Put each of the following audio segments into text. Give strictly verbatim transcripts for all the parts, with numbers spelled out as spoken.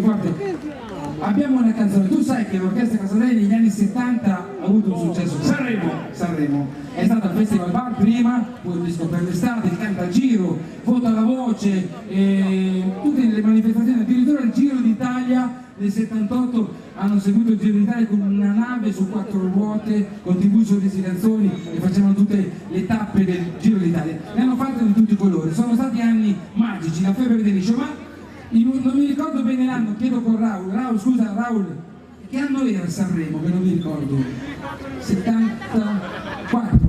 guarda, abbiamo una canzone, tu sai che l'orchestra Casadei negli anni settanta ha avuto un successo. Sanremo! Sanremo, è stata al Festival Bar prima, poi il disco per l'estate, il Cantagiro, Voto alla Voce, eh, tutte le manifestazioni, addirittura il Giro d'Italia nel settantotto hanno seguito il Giro d'Italia con una nave su quattro ruote, con tivù su queste canzoni e facevano tutte le tappe del Giro d'Italia. Ne hanno fatte di tutti i colori, sono stati anni magici, la febbre del liscio, ma non mi ricordo bene l'anno, chiedo con Raul. Raul, scusa Raul, che anno era Sanremo? Che non mi ricordo. settantaquattro.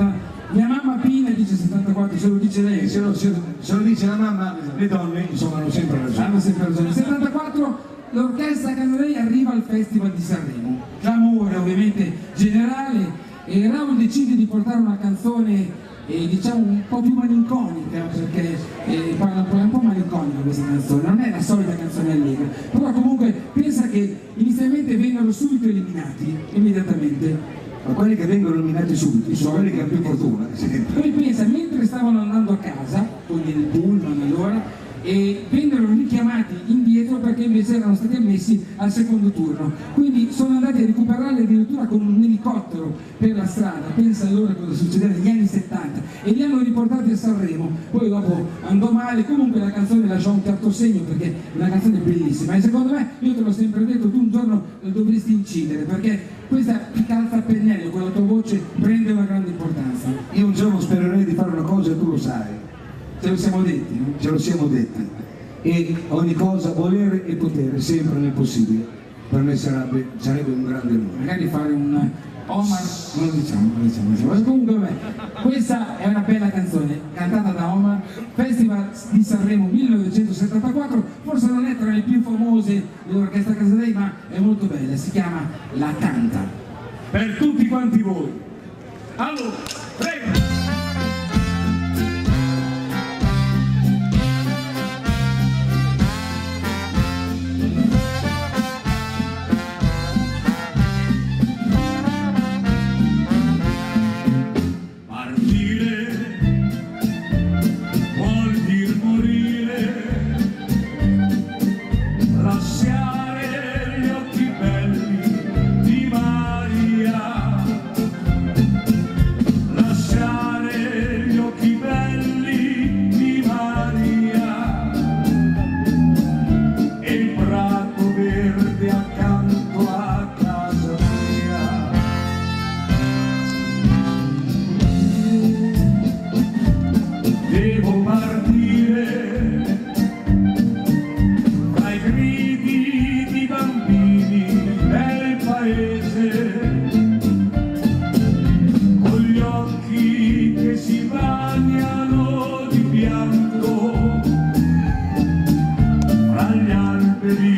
Mia mamma Pina dice settantaquattro, se lo dice lei. Se lo, se, se lo dice la mamma, le donne insomma hanno sempre ragione. Hanno sempre ragione. settantaquattro l'orchestra Casadei arriva al Festival di Sanremo. Clamore ovviamente generale e Raul decide di portare una canzone eh, diciamo un po' più malinconica, perché eh, parla un po', è un po' malinconica questa canzone, non è la solita canzone allegra, però comunque pensa che inizialmente vennero subito eliminati, immediatamente. Ma quelli che vengono eliminati subito sono quelli che hanno più fortuna. Poi pensa, mentre stavano andando a casa, con il pullman allora, e vennero richiamati indietro perché invece erano stati ammessi al secondo turno, quindi sono andati a recuperarli addirittura con un elicottero per la strada. Pensa allora cosa succedeva negli anni settanta e li hanno riportati a Sanremo. Poi dopo andò male, comunque la canzone lasciò un certo segno perché è una canzone bellissima e secondo me, io te l'ho sempre detto, tu un giorno dovresti incidere perché questa calza a pennello con la tua voce prende una grande importanza. Io un giorno spererei di fare una cosa e tu lo sai. Ce lo siamo detti, no? Ce lo siamo detti. E ogni cosa, volere e potere, sempre nel possibile. Per me sarebbe, sarebbe un grande onore. Magari fare un Omar, non lo diciamo, non lo diciamo, diciamo. Comunque vabbè, questa è una bella canzone, cantata da Omar, Festival di Sanremo millenovecentosettantaquattro, forse non è tra le più famose dell'orchestra Casadei, ma è molto bella, si chiama La Canta. Per tutti quanti voi. Allora, prego! Baby